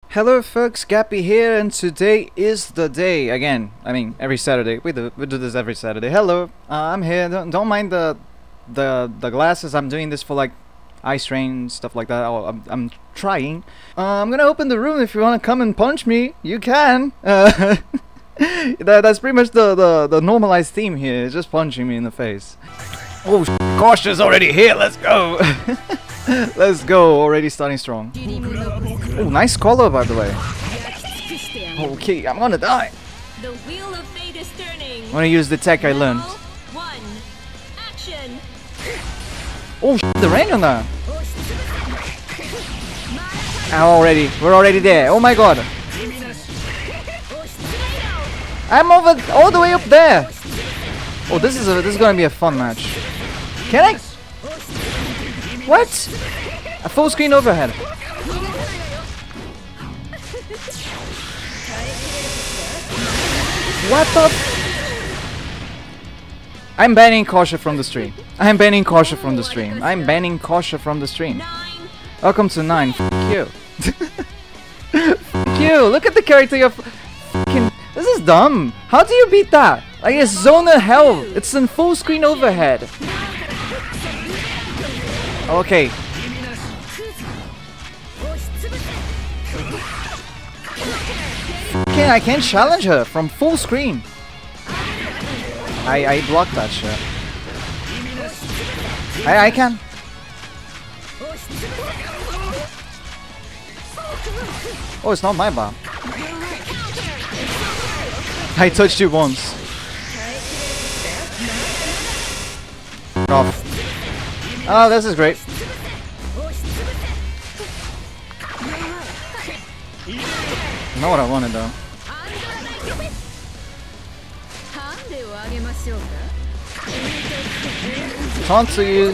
Hello folks, Gappy here, and today is the day again. I mean, every Saturday. We do this every Saturday. Hello, I'm here. Don't mind the glasses. I'm doing this for like eye strain stuff like that. I'm trying. I'm gonna open the room. If you wanna come and punch me, you can. That's pretty much the normalized theme here. It's just punching me in the face. Oh, Kosher's already here. Let's go. Let's go. Already starting strong. Oh, nice color, by the way. Okay, I'm gonna die. The wheel of fate is turning. I'm gonna use the tech I learned. One, action. Oh, the range on that. We're already there. Oh my god. I'm over all the way up there. Oh, this is gonna be a fun match. Can I? What? A full screen overhead. What the? I'm banning Kosher from the stream. I'm banning Kosher from the stream. I'm banning Kosher from the stream. Welcome to 9. F you. F you. Look at the character you're f***ing. This is dumb. How do you beat that? Like, it's zone of hell. It's in full screen overhead. Okay. I can't challenge her from full screen. I blocked that shit. I can. Oh, it's not my bomb. I touched you once. Off. Oh, this is great. Not what I wanted though. Taunt to you.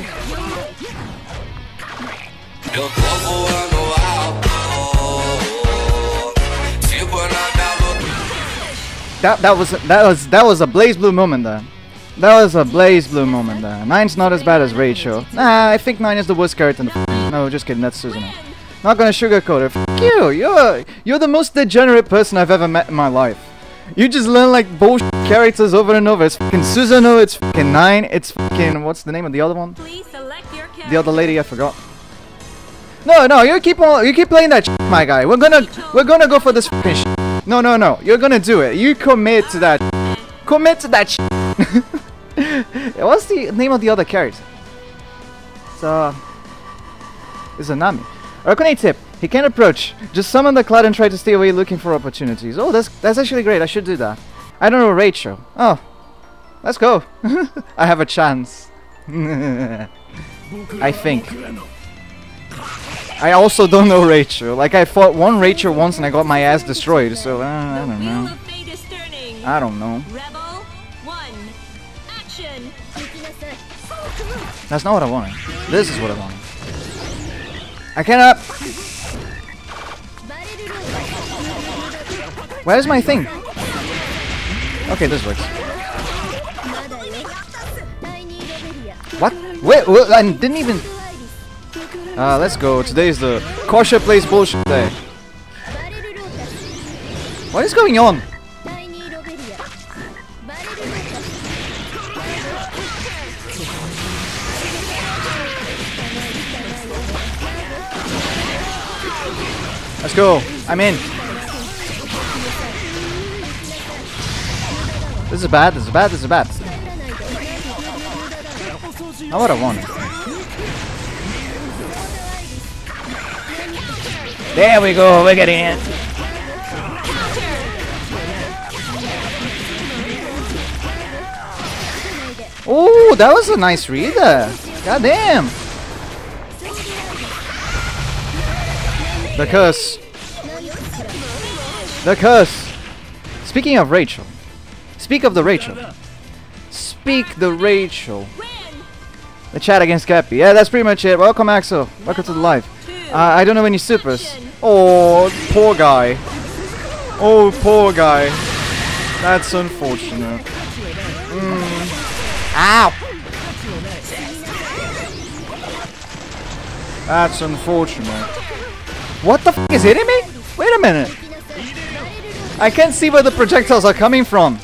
That was a Blazblue moment there. That was a Blazblue moment there. 9's not as bad as Rachel. Nah, I think 9 is the worst character in the no, just kidding, that's Susanoo. Not gonna sugarcoat it. F you! You're the most degenerate person I've ever met in my life. You just learn like bullshit characters over and over. It's fucking Susanoo, it's fucking 9, it's fucking what's the name of the other one? The other lady I forgot. No, you keep playing that shit, my guy. We're gonna go for this fucking shit. No, you're gonna do it. You commit to that. Commit to that shit. What's the name of the other character? It's a Nami. Arcane tip. He can approach. Just summon the cloud and try to stay away looking for opportunities. Oh, that's actually great. I should do that. I don't know Rachel. Oh. Let's go. I have a chance. I think. I also don't know Rachel. Like, I fought one Rachel once and I got my ass destroyed, so I don't know. I don't know. That's not what I wanted. This is what I wanted. I cannot. Where's my thing? Okay, this works. What? Wait, I didn't even. Let's go. Today is the Kosher plays bullshit day. What is going on? Let's go. I'm in. This is bad. This is bad. This is bad. Not what I wanted. There we go. We're getting in. Oh, that was a nice read there. God damn. The curse. The curse. Speaking of Rachel. Speak of the Rachel. Speak the Rachel. The chat against Gappy. Yeah, that's pretty much it. Welcome, Axel. Welcome to the live. I don't know any supers. Oh, poor guy. Oh, poor guy. That's unfortunate. Ow! That's unfortunate. What the f is hitting me? Wait a minute. I can't see where the projectiles are coming from.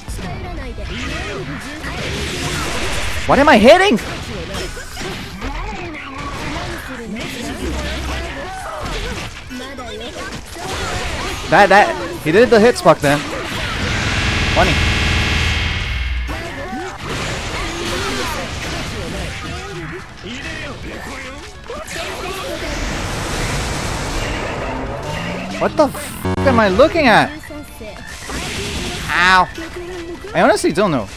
What am I hitting? He did the hit spot then. Funny. What the f am I looking at? Ow. I honestly don't know.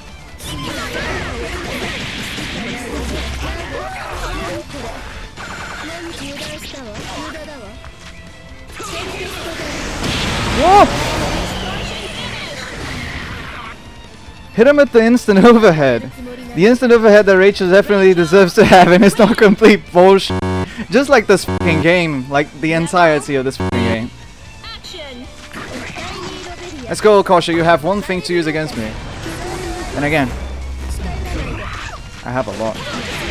Whoa! Hit him with the instant overhead. The instant overhead that Rachel definitely deserves to have, and it's not complete bullshit. Just like this fucking game, like the entirety of this fucking game. Let's go, Kosher. You have one thing to use against me. And again, I have a lot.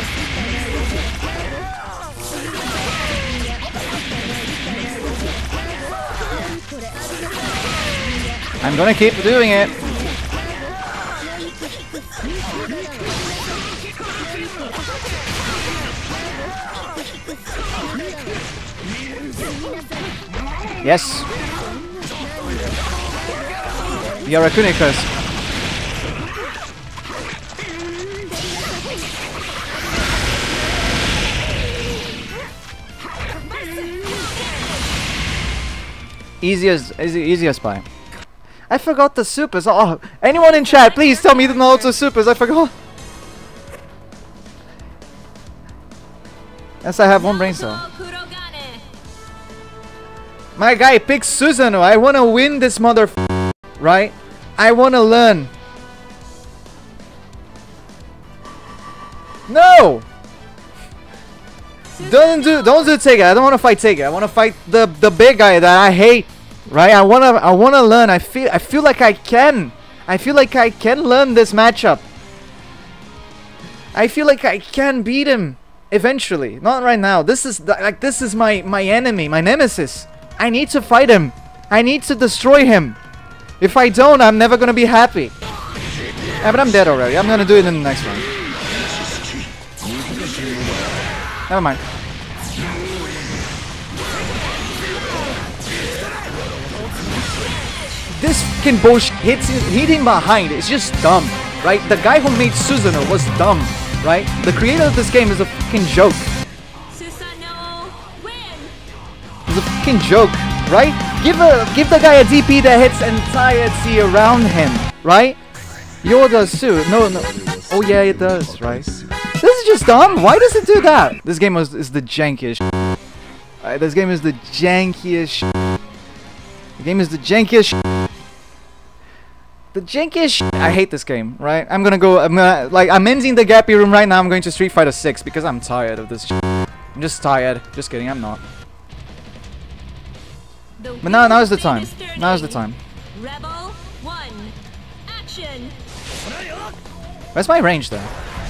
I'm gonna keep doing it. Yes. The Arakunikas. Easiest buy. I forgot the supers. Oh, anyone in chat, please tell me the notes of supers. I forgot. Yes, I have one brain cell. My guy picks Susanoo. I wanna win this right? I wanna learn. No! Don't do Tega. I don't wanna fight Tega. I wanna fight the big guy that I hate. Right? I wanna learn. I feel like I can. I feel like I can learn this matchup. I feel like I can beat him eventually. Not right now. This is my enemy, my nemesis. I need to fight him. I need to destroy him. If I don't, I'm never gonna be happy. Yeah, but I'm dead already. I'm gonna do it in the next one. Never mind. This fucking bullshit hitting behind. It's just dumb, right? The guy who made Susanoo was dumb, right? The creator of this game is a fucking joke. It's a fucking joke, right? Give the guy a DP that hits entirety around him, right? Yours does too. No. Oh yeah, it does, right? This is just dumb. Why does it do that? This game is the jankiest. This game is the jankiest. The game is the jankiest. The jankiest. I hate this game, right? I'm ending the Gappy room right now. I'm going to Street Fighter 6 because I'm tired of this. I'm just tired. Just kidding. I'm not. But now is the time. Now is the time. Rebel 1. Action. Where's my range though?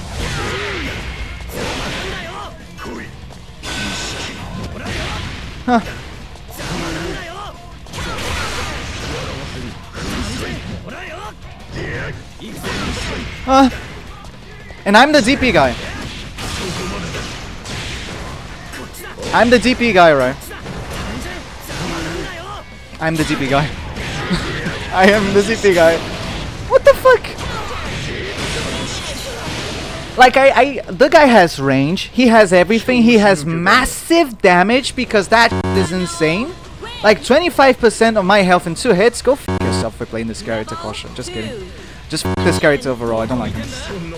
Huh. And I'm the DP guy. I'm the DP guy, right? I'm the DP guy. I am the DP guy. What the fuck? Like the guy has range. He has everything. He has massive damage because that is insane. Like 25% of my health in 2 hits. Go f yourself for playing this character, Kosher. Just kidding. Just f this character overall. I don't like him.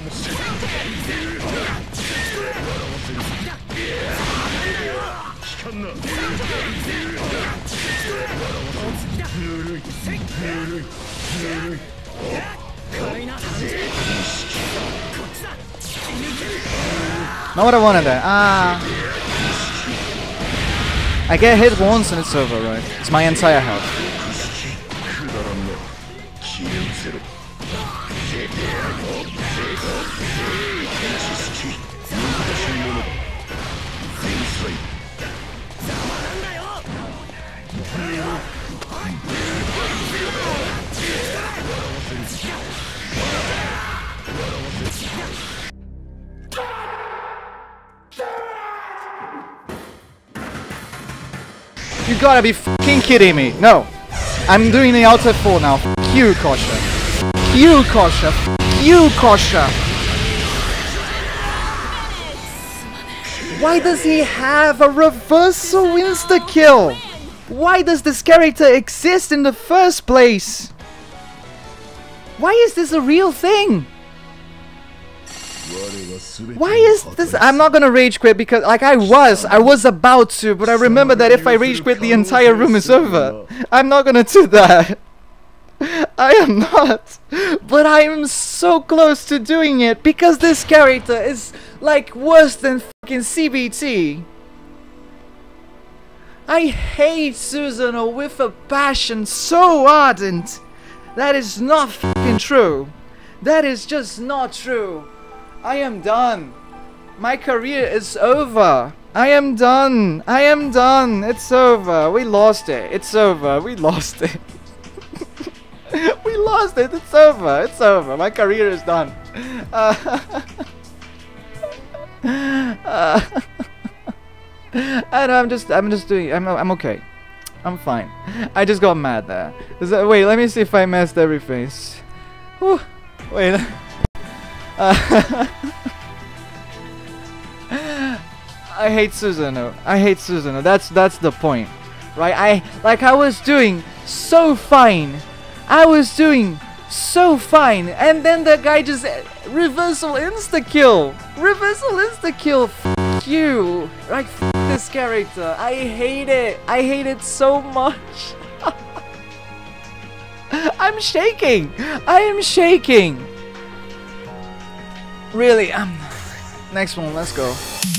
Not what I wanted there. I get hit once and it's over, right? It's my entire health. You gotta be fucking kidding me. No. I'm doing the outer 4 now. F you, Kosher. F you, Kosher. F you, Kosher. Why does he have a reversal insta-kill? Why does this character exist in the first place? Why is this a real thing? Why is this? I'm not gonna rage quit because, like, I was about to, but I remember that if I rage quit, the entire room is over. I'm not gonna do that. I am not. But I am so close to doing it because this character is, like, worse than fucking CBT. I hate Susanoo with a passion so ardent. That is not fucking true. That is just not true. I am done. My career is over. I am done. I am done. It's over. We lost it. It's over. We lost it. We lost it. It's over. It's over. My career is done. And I'm just doing. I'm okay. I'm fine. I just got mad there. Wait, let me see if I messed every face. Whew. Wait. I hate Susanoo. I hate Susanoo. That's the point, right? I was doing so fine. I was doing so fine, and then the guy just reversal insta kill. Reversal insta kill. F you. Right? F this character. I hate it. I hate it so much. I'm shaking. I am shaking. Really. Next one. Let's go.